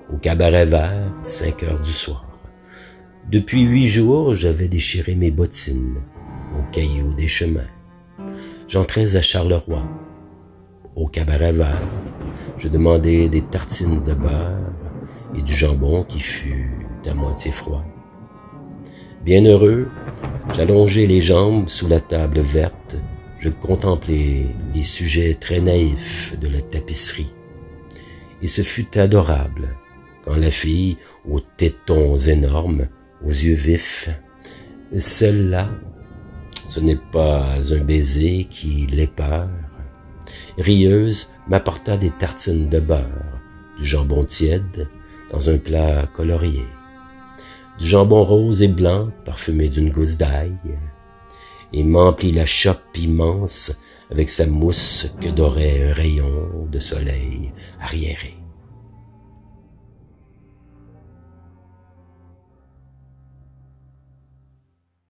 au cabaret vert, 5 heures du soir. Depuis 8 jours, j'avais déchiré mes bottines au caillou des chemins. J'entrais à Charleroi, au cabaret vert. Je demandais des tartines de beurre et du jambon qui fut à moitié froid. Bien heureux, j'allongeai les jambes sous la table verte. Je contemplais les sujets très naïfs de la tapisserie. Et ce fut adorable quand la fille, aux tétons énormes, aux yeux vifs, celle-là, ce n'est pas un baiser qui l'épare, rieuse, m'apporta des tartines de beurre, du jambon tiède dans un plat colorié, du jambon rose et blanc parfumé d'une gousse d'ail, et m'emplit la chope immense avec sa mousse que dorait un rayon de soleil arriéré.